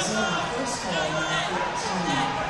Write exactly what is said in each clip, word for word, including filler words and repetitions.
Arizona, first call, number fifteen.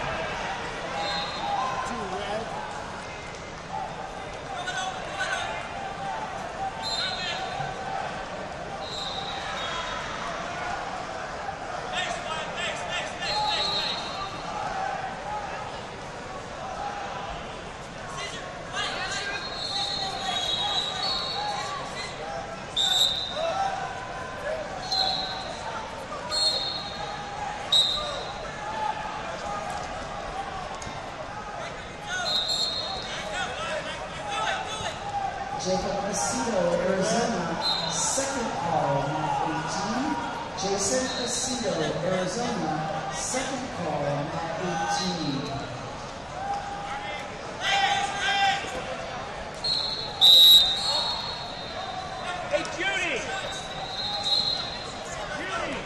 Jacob Aceto, Arizona, second call, number eighteen. Jason Aceto, Arizona, second call, number eighteen. Hey, Judy! Judy!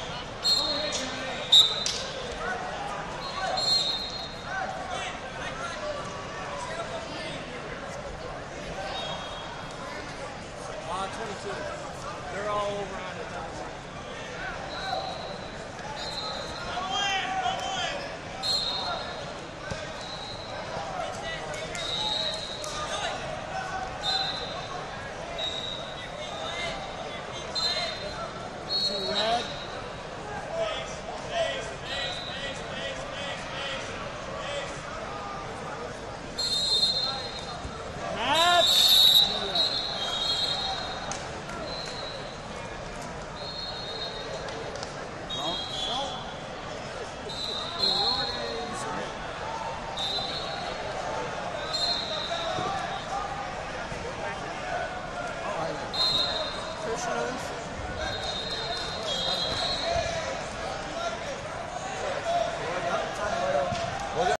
Uh, twenty-two. They're all over on the top. Two red.